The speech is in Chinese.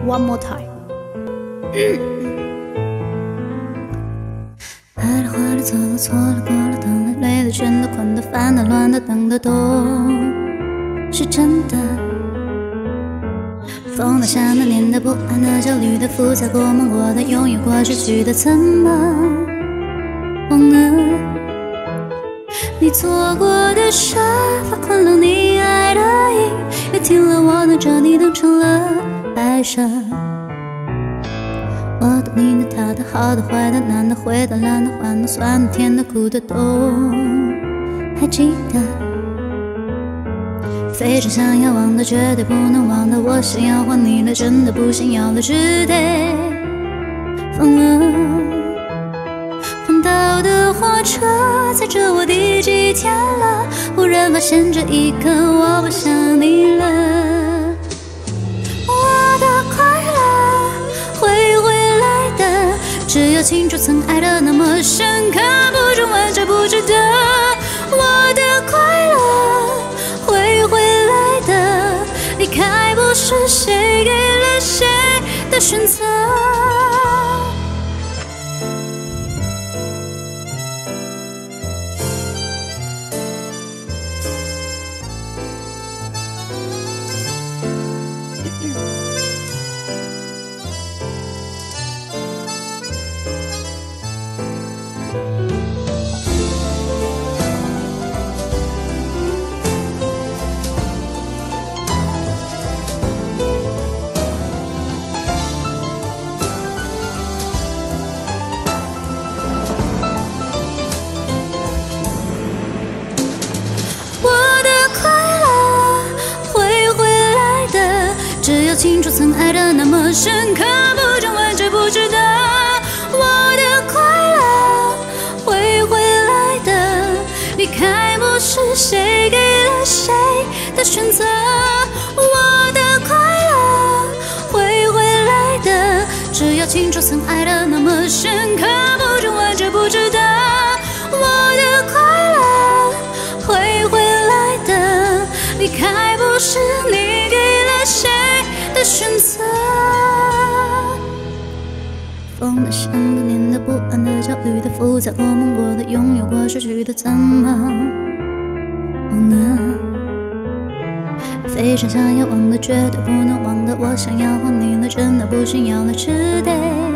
One more time。爱了，坏了，走了，错了，过了，疼了，累了，倦了，困的，烦的，乱的，等的，都是真的。疯的、想的、念的、不安的、焦虑的、复杂过、梦过的、拥有过、失去的，怎么忘了？你做过的沙发，困了你爱的音，也听了我拿着你当成了摆设。我的、你的、他的、好的、坏的、难的、会的、懒的、欢的、酸的、甜的、苦的，都还记得。非常想要忘的，绝对不能忘的，我想要还你了，真的不想要了，只得放了。环岛的火车载着我第几天了？忽然发现这一刻我不想你了。我的快乐会回来的，只有清楚曾爱的那么深刻，不准问这不值得。我的快乐会回来的，离开不是谁给了谁的选择。只有清楚曾爱的那么深刻，不准问值不值得。我的快乐会回来的，离开不是谁给了谁的选择。我的快乐会回来的，只有清楚曾爱的那么深刻，不准问值不值得。我的快乐会回来的，离开不是你给了谁的选择。疯的、想的、念的、不安的、焦虑的、复杂过、梦过的、拥有过、失去的，怎么忘了？非常想要忘的，绝对不能忘的，我想要还你了，真的不想要了，只得